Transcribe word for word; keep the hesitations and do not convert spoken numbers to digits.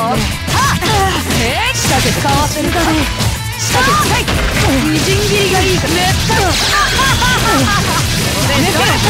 下でかわせるだろう。下でみじん切りがいいか。熱帯。それそれ。